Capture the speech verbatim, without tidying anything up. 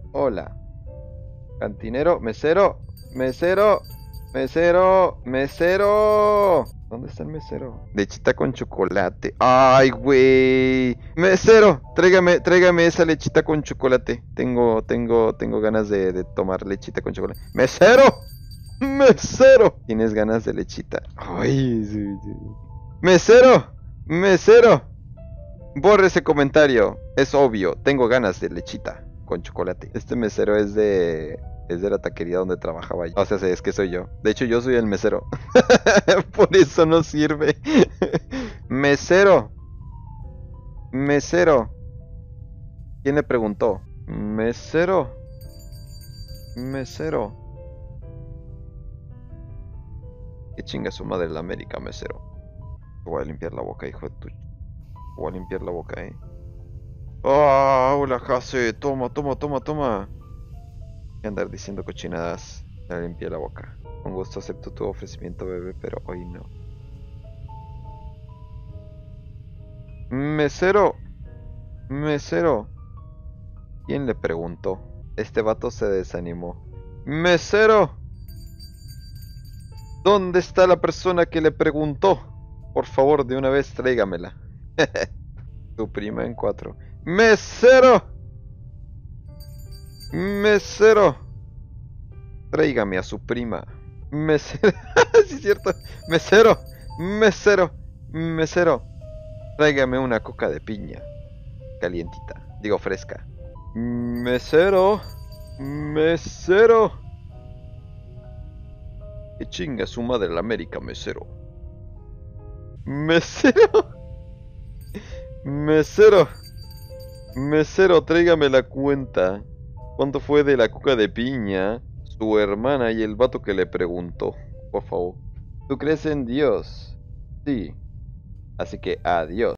Hola. Cantinero, mesero, mesero, mesero, mesero. ¿Dónde está el mesero? Lechita con chocolate. Ay, güey. Mesero, tráigame, tráigame esa lechita con chocolate. Tengo, tengo, tengo ganas de, de tomar lechita con chocolate. Mesero, mesero. ¿Tienes ganas de lechita? Ay, sí, sí. Mesero, mesero. Borre ese comentario. Es obvio, tengo ganas de lechita con chocolate. Este mesero es de... Es de la taquería donde trabajaba yo. O sea, es que soy yo. De hecho, yo soy el mesero. Por eso no sirve. Mesero. Mesero. ¿Quién le preguntó? Mesero. Mesero. ¿Qué chinga su madre la América, mesero? Voy a limpiar la boca, hijo de tu... Voy a limpiar la boca, eh. ¡Ah! ¡Oh, hola, Jase! Toma, toma, toma, toma. Voy a andar diciendo cochinadas. Ya limpié la boca. Con gusto acepto tu ofrecimiento, bebé, pero hoy no. Mesero. Mesero. ¿Quién le preguntó? Este vato se desanimó. Mesero. ¿Dónde está la persona que le preguntó? Por favor, de una vez tráigamela. Tu prima en cuatro. Mesero. Mesero. Tráigame a su prima. Mesero. Sí, es cierto. Mesero. Mesero. Mesero. Tráigame una coca de piña. Calientita. Digo fresca. Mesero. Mesero. Que chinga su madre la América, mesero. Mesero. Mesero. Mesero, tráigame la cuenta. ¿Cuánto fue de la coca de piña, su hermana y el vato que le preguntó? Por favor. ¿Tú crees en Dios? Sí. Así que adiós.